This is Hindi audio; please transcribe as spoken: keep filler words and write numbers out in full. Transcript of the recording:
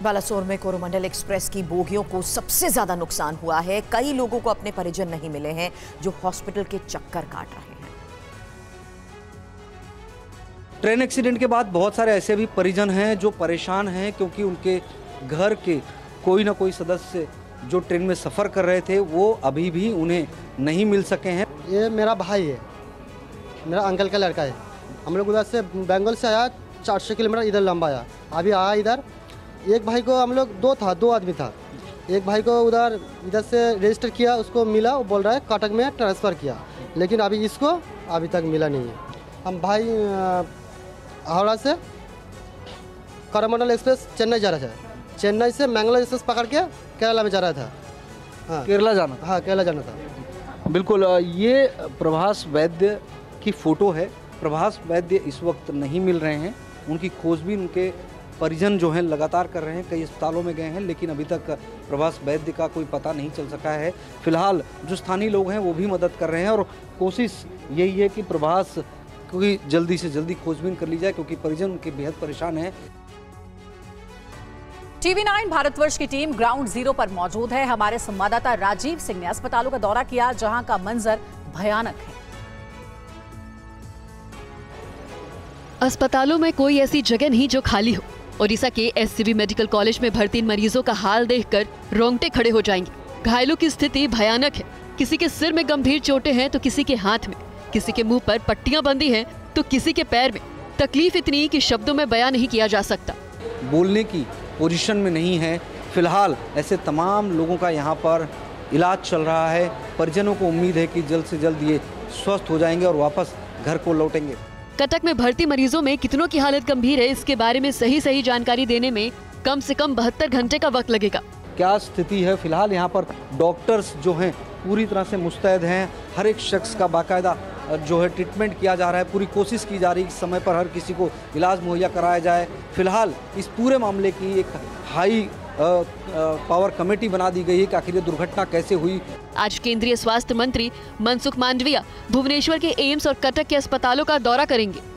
बालासोर में कोरोमंडल एक्सप्रेस की बोगियों को सबसे ज्यादा नुकसान हुआ है। कई लोगों को अपने परिजन नहीं मिले हैं जो हॉस्पिटल के चक्कर काट रहे हैं। ट्रेन एक्सीडेंट के बाद बहुत सारे ऐसे भी परिजन हैं जो परेशान हैं, क्योंकि उनके घर के कोई ना कोई सदस्य जो ट्रेन में सफ़र कर रहे थे वो अभी भी उन्हें नहीं मिल सके हैं। ये मेरा भाई है, मेरा अंकल का लड़का है। हम लोग उधर से बंगाल से आया, चार सौ किलोमीटर इधर लंबा आया, अभी आया इधर। एक भाई को हम लोग दो था दो आदमी था, एक भाई को उधर इधर से रजिस्टर किया, उसको मिला, वो बोल रहा है कटक में ट्रांसफ़र किया, लेकिन अभी इसको अभी तक मिला नहीं है। हम भाई हावड़ा से कोरोमंडल एक्सप्रेस चेन्नई जा रहा था, चेन्नई से मैंगलोर एक्सप्रेस पकड़ के केरला में जा रहा था। हाँ केरला जाना हाँ केरला जाना था। बिल्कुल, ये प्रभास वैद्य की फ़ोटो है। प्रभास वैद्य इस वक्त नहीं मिल रहे हैं। उनकी खोजबीन उनके परिजन जो हैं लगातार कर रहे हैं, कई अस्पतालों में गए हैं, लेकिन अभी तक प्रभास वैद्य का कोई पता नहीं चल सका है। फिलहाल जो स्थानीय लोग हैं वो भी मदद कर रहे हैं और कोशिश यही है कि प्रभास की जल्दी से जल्दी खोजबीन कर ली जाए, क्योंकि परिजन उनके बेहद परेशान हैं। टीवी नाइन भारतवर्ष की टीम ग्राउंड जीरो पर मौजूद है। हमारे संवाददाता राजीव सिंह ने अस्पतालों का दौरा किया, जहां का मंजर भयानक है। अस्पतालों में कोई ऐसी जगह नहीं जो खाली हो। ओडिशा के एससीबी मेडिकल कॉलेज में भर्ती मरीजों का हाल देखकर रोंगटे खड़े हो जाएंगे। घायलों की स्थिति भयानक है। किसी के सिर में गंभीर चोटें हैं तो किसी के हाथ में, किसी के मुंह पर पट्टियां बंधी हैं तो किसी के पैर में। तकलीफ इतनी कि शब्दों में बयान नहीं किया जा सकता। बोलने की पोजीशन में नहीं है। फिलहाल ऐसे तमाम लोगों का यहाँ पर इलाज चल रहा है। परिजनों को उम्मीद है कि जल्द से जल्द ये स्वस्थ हो जाएंगे और वापस घर को लौटेंगे। कटक में भर्ती मरीजों में कितनों की हालत गंभीर है, इसके बारे में सही सही जानकारी देने में कम से कम बहत्तर घंटे का वक्त लगेगा। क्या स्थिति है फिलहाल यहाँ पर? डॉक्टर्स जो हैं पूरी तरह से मुस्तैद हैं। हर एक शख्स का बाकायदा जो है ट्रीटमेंट किया जा रहा है। पूरी कोशिश की जा रही है कि समय पर हर किसी को इलाज मुहैया कराया जाए। फिलहाल इस पूरे मामले की एक हाई पावर कमेटी बना दी गई है कि आखिर ये दुर्घटना कैसे हुई। आज केंद्रीय स्वास्थ्य मंत्री मनसुख मांडविया भुवनेश्वर के एम्स और कटक के अस्पतालों का दौरा करेंगे।